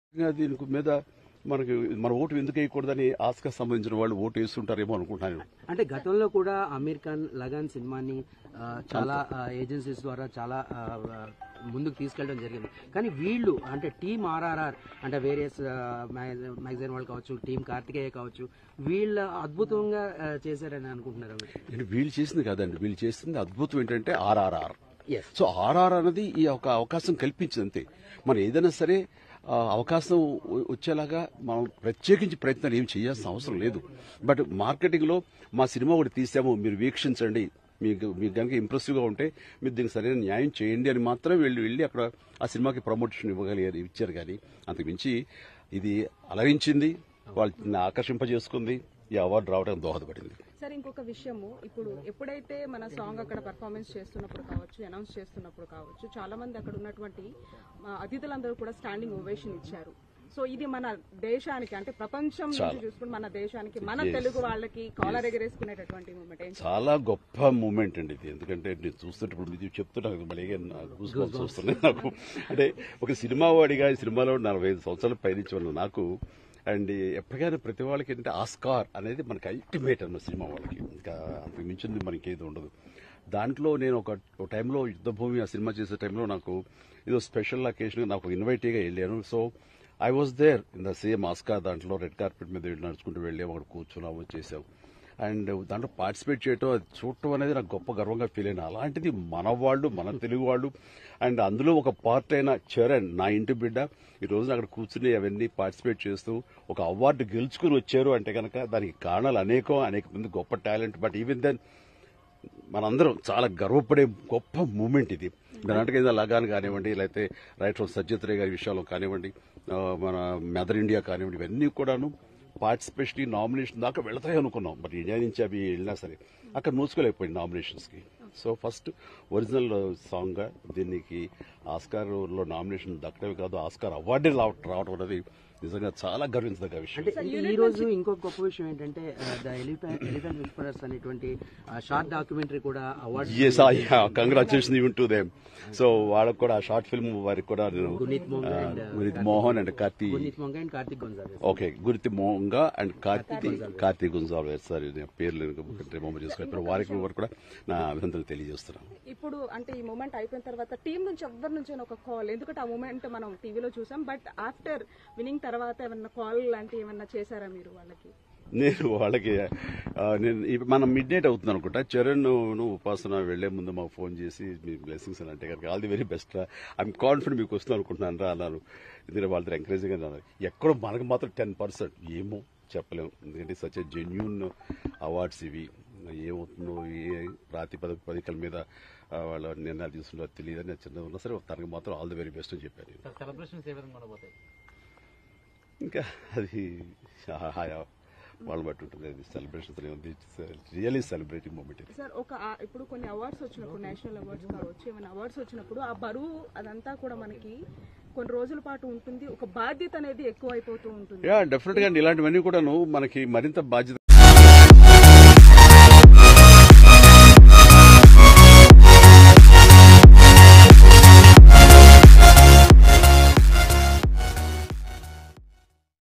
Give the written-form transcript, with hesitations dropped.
దీనికి మీద మనకి మన ఓటు ఎందుకు వేయకూడదని ఆస్కార్ సంబంధించిన వాళ్ళు ఓటు వేస్తుంటారేమో అనుకుంటున్నాను. అంటే గతంలో కూడా అమీర్ ఖాన్ లగాన్ సినిమాని చాలా ఏజెన్సీస్ ద్వారా చాలా ముందుకు తీసుకెళ్లడం జరిగింది. కానీ వీళ్ళు అంటే టీమ్ ఆర్ఆర్ఆర్ అంటే వేరియస్ మ్యాగజైన్ వాళ్ళు కావచ్చు, టీం కార్తికేయ కావచ్చు, వీళ్ళు అద్భుతంగా చేశారని అనుకుంటున్నారు. వీళ్ళు చేసింది కాదండి, వీళ్ళు చేసింది అద్భుతం ఏంటంటే ఆర్ఆర్ఆర్. సో ఆర్ఆర్ అనేది ఈ ఒక అవకాశం కల్పించింది అంతే. మనం ఏదైనా సరే అవకాశం వచ్చేలాగా మనం ప్రత్యేకించి ప్రయత్నాలు ఏం చేయాల్సిన అవసరం లేదు. బట్ మార్కెటింగ్ లో మా సినిమా ఒకటి తీసాము, మీరు వీక్షించండి, మీకు కనుక ఇంప్రెసివ్ గా ఉంటే మీరు దీనికి సరైన న్యాయం చేయండి అని మాత్రం వెళ్ళి అక్కడ ఆ సినిమాకి ప్రమోషన్ ఇచ్చారు. కానీ అంతకుమించి ఇది అలరించింది, వాళ్ళని ఆకర్షింపజేసుకుంది, ఈ అవార్డు రావడానికి దోహదపడింది. సార్ ఇంకొక విషయము, ఇప్పుడు ఎప్పుడైతే మన సాంగ్ అక్కడ పర్ఫార్మెన్స్ చేస్తున్నప్పుడు కావచ్చు, అనౌన్స్ చేస్తున్నప్పుడు కావచ్చు, చాలా మంది అక్కడ ఉన్నటువంటి అతిథులందరూ కూడా స్టాండింగ్ ఓవేషన్ ఇచ్చారు. సో ఇది మన దేశానికి అంటే ప్రపంచం నుంచి చూసుకుని మన దేశానికి, మన తెలుగు వాళ్ళకి కాలర్ ఎగరేసుకునేటటువంటి మూమెంట్, చాలా గొప్ప మూమెంట్ అండి ఇది. ఎందుకంటే నేను చూస్తున్నప్పుడు ఇది చెప్తున్నా చూస్తున్నాను నాకు. అంటే ఒక సినిమా వాడిగా ఈ సినిమాలో 45 సంవత్సరాల పైనుంచి నాకు అండ్ ఎప్పటికైనా ప్రతి వాళ్ళకి ఏంటంటే ఆస్కార్ అనేది మనకి అల్టిమేట్ అన్న సినిమా వాళ్ళకి, ఇంకా అంతకు మించింది మనకి ఏది ఉండదు. దాంట్లో నేను ఒక టైంలో యుద్ధభూమి ఆ సినిమా చేసే టైంలో నాకు ఏదో స్పెషల్ అకేషన్ నాకు ఇన్వైటీగా వెళ్ళాను. So I was there in the same Oscar. దాంట్లో రెడ్ కార్పెట్ మీద నడుచుకుంటూ వెళ్ళాము, అక్కడ కూర్చున్నాము, చేసాము. అండ్ దాంట్లో పార్టిసిపేట్ చేయటం, అది చూడటం అనేది నాకు గొప్ప గర్వంగా ఫీల్ అయినా. అలాంటిది మన వాళ్ళు, మన తెలుగు వాళ్ళు, అండ్ అందులో ఒక పార్ట్ అయిన చరణ్, నా ఇంటి బిడ్డ, ఈ రోజు అక్కడ కూర్చుని అవన్నీ పార్టిసిపేట్ చేస్తూ ఒక అవార్డు గెలుచుకుని వచ్చారు అంటే కనుక దానికి కారణాలు అనేక మంది గొప్ప టాలెంట్. బట్ ఈవెన్ దెన్ మనందరం చాలా గర్వపడే గొప్ప మూమెంట్ ఇది. దాంట్లో లగాన్ కానివ్వండి, లేకపోతే రైట్ ఫ్రమ్ సజ్జిత్ రే గారి విషయాలు కానివ్వండి, మన మదర్ ఇండియా కానివ్వండి, ఇవన్నీ కూడాను పార్టిసిపేషన్ నామినేషన్ దాకా వెళతాయి అనుకున్నాం. బట్ ఇండియా నుంచి అవి వెళ్ళినా సరే అక్కడ నోచుకోలేకపోయింది నామినేషన్స్ కి. సో ఫస్ట్ ఒరిజినల్ సాంగ్ గా దీనికి ఆస్కార్ లో నామినేషన్ దక్కడమే కాదు, ఆస్కార్ అవార్డే రావడం అనేది నిజంగా చాలా గర్వించదగ్గ విషయం. ఈ రోజు ఇంకొక గొప్ప విషయం ఏంటంటే ద ఎలిఫెంట్ విస్పరర్స్ అనేటువంటి షార్ట్ డాక్యుమెంటరీ కూడా award. Congratulation even to them. So వాళ్ళకి కూడా ఆ షార్ట్ ఫిల్మ్ వారికి కూడా నేను గురిత్ మోహన్ అండ్ కార్తీక్ ఓకే గురిత్ మోహంగా అండ్ కార్తీక్ గుంజాల్వేస్ సార్ పేర్లు రిమెంబర్ చేసుకున్నారు. వారికి కూడా నా అభినందనలు తెలియజేస్తున్నాను. ఇప్పుడు అంటే ఈ మూమెంట్ అయిపోయిన తర్వాత టీం నుంచి ఎవరి నుంచి ఒక కాల్, ఎందుకంటే ఆ మూమెంట్ మనం టీవీలో చూసాం, బట్ ఆఫ్టర్ వినింగ్ తర్వాత ఏమన్నా కాల్ లాంటివి ఏమన్నా చేశారా మీరు వాళ్ళకి? నేను వాళ్ళకి మనం మిడ్ నైట్ అవుతుంది అనుకుంటా, చరణ్ ఉపాసన వెళ్లే ముందు మాకు ఫోన్ చేసి మీ బ్లెస్సింగ్స్ అని అంటే కనుక ఆల్ ది వెరీ బెస్ట్ రా, ఐఎమ్ కాన్ఫిడెంట్ మీకు వస్తున్నాను అనుకుంటున్నాను రా అన్నాను. ఎందుకంటే వాళ్ళతో ఎంకరేజింగ్ అన్నారు. ఎక్కడో మనకు మాత్రం 10% ఏమో చెప్పలేము, ఎందుకంటే సచ్ ఎ జెన్యూన్ అవార్డ్స్ ఇవి. ఏమవుతుందో ఏ ప్రాతిపదికల మీద వాళ్ళ నిర్ణయాలు తీసుకుంటారో తెలియదని చిన్నది ఉన్నా సరే తనకు మాత్రం ఆల్ ది వెరీ బెస్ట్ అని చెప్పారు. ఇంకా అది వాళ్ళు బట్టి ఉంటుంది, అది celebrations really celebrating moment. Sir ఇప్పుడు కొన్ని అవార్డ్స్ వచ్చినప్పుడు, నేషనల్ అవార్డ్స్ కావచ్చు, ఏమైనా అవార్డ్స్ వచ్చినప్పుడు ఆ బరువు అదంతా కూడా మనకి కొన్ని రోజుల పాటు ఉంటుంది, ఒక బాధ్యత అనేది ఎక్కువ అయిపోతూ ఉంటుంది. డెఫినెట్ గా ఇలాంటివన్నీ కూడా మనకి మరింత బాధ్యత